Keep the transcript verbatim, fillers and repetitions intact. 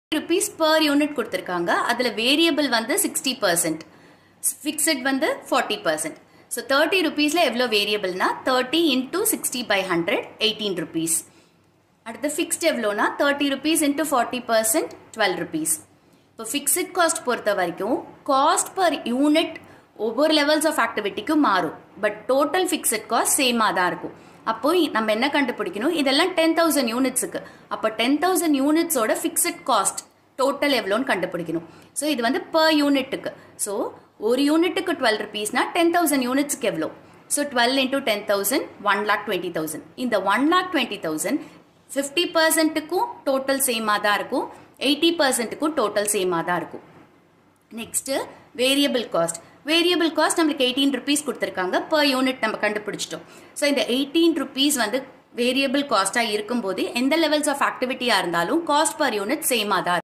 rupees per unit கொடுத்திருக்காங்க. அதுல variable வந்து sixty percent, fixed வந்து forty percent. So thirty rupees ல எவ்வளோ variable னா thirty into sixty by one hundred, eighteen rupees. அடுத்து fixed எவ்வளோனா thirty rupees into forty percent, twelve rupees. இப்போ fixed cost பொறுத்த வரைக்கும் cost per unit ஒவ்வொரு levels of activityக்கு மாறும். But total fixed cost same ஆ தான் இருக்கும். அப்போ நம்ம என்ன கண்டுபிடிக்கணும், இதெல்லாம் ten thousand யூனிட்ஸுக்கு. அப்போ ten thousand யூனிட்ஸோட ஃபிக்ஸட் காஸ்ட் டோட்டல் எவ்வளோன்னு கண்டுபிடிக்கணும். ஸோ இது வந்து பர் யூனிட்டுக்கு. ஸோ ஒரு யூனிட்டுக்கு டுவெல் ருபீஸ்னா டென் தௌசண்ட் யூனிட்ஸ்க்கு எவ்வளோ? So twelve into ten thousand one lakh twenty thousand. இந்த one lakh twenty thousand fifty பர்சன்ட்டுக்கும் டோட்டல் சேமாக தான் இருக்கும், எயிட்டி பர்சன்ட்டுக்கும் டோட்டல் சேமாக தான் இருக்கும். Next variable cost. Variable cost நம்மளுக்கு எயிட்டீன் ருபீஸ் கொடுத்துருக்காங்க, பர் யூனிட் நம்ம கண்டுபிடிச்சிட்டோம். ஸோ இந்த எயிட்டீன் ருபீஸ் வந்து வேரியபிள் காஸ்ட்டாக இருக்கும்போது எந்த லெவல்ஸ் ஆஃப் ஆக்டிவிட்டியாக இருந்தாலும் காஸ்ட் பர் யூனிட் சேமாக தான்.